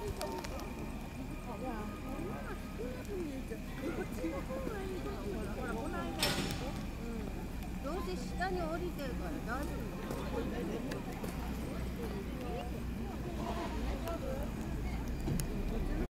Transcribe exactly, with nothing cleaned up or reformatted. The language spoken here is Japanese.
どうせ下に降りてるから大丈夫。